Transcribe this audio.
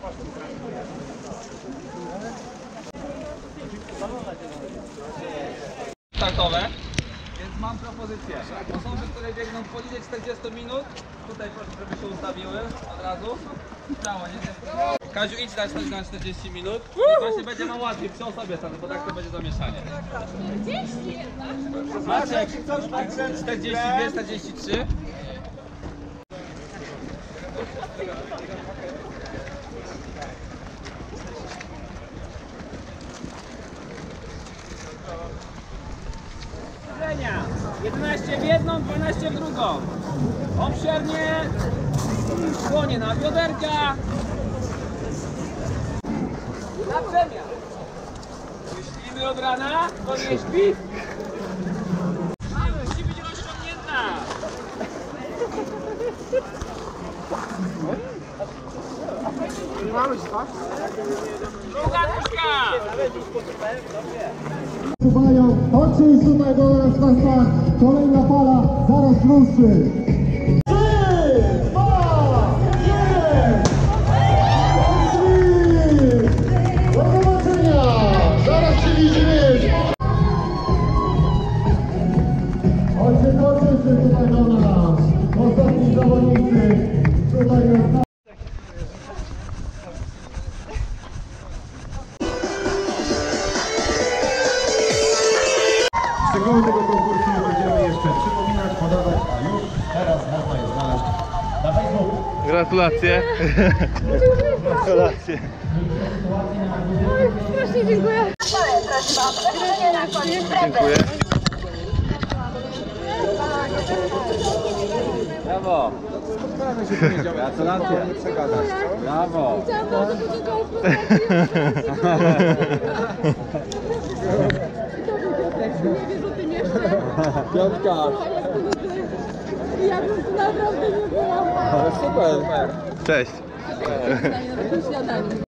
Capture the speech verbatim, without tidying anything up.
Startowe, więc mam propozycję. Osoby, które biegną po linie czterdzieści minut, tutaj proszę, żeby się ustawiły od razu. Prawo, nie? Kaziu, idź dać na czterdzieści minut. I właśnie będzie nam łatwiej przy osobie stany, bo tak to będzie zamieszanie. czterdzieści jednak? Maciek, czterdzieści dwa, czterdzieści trzy. jedenaście w jedną, dwanaście w drugą. Obszernie. Skłonie na bioderka. Na przemian. Myślimy od rana, to nie śpi. Musi być rozciągnięta. Druga nóżka. Chodźcie już tutaj do nas Państwa, kolejna fala zaraz ruszy. trzy, dwa, jeden! Do zobaczenia! Zaraz się widzimy! Chodźcie, chodźcie się tutaj do nas. Ostatni zawodnicy tutaj jest. Szczegóły tego konkursu będziemy jeszcze przypominać, podawać, a już teraz można je znaleźć na Facebooku. Gratulacje. Gratulacje. Strasznie dziękuję. Dziękuję. Brawo. Gratulacje. Brawo. Chciałam bardzo podziękować. Nie wiesz o tym jeszcze. Piątka. Ja bym tu naprawdę nie była. Super. Cześć. Na śniadaniu.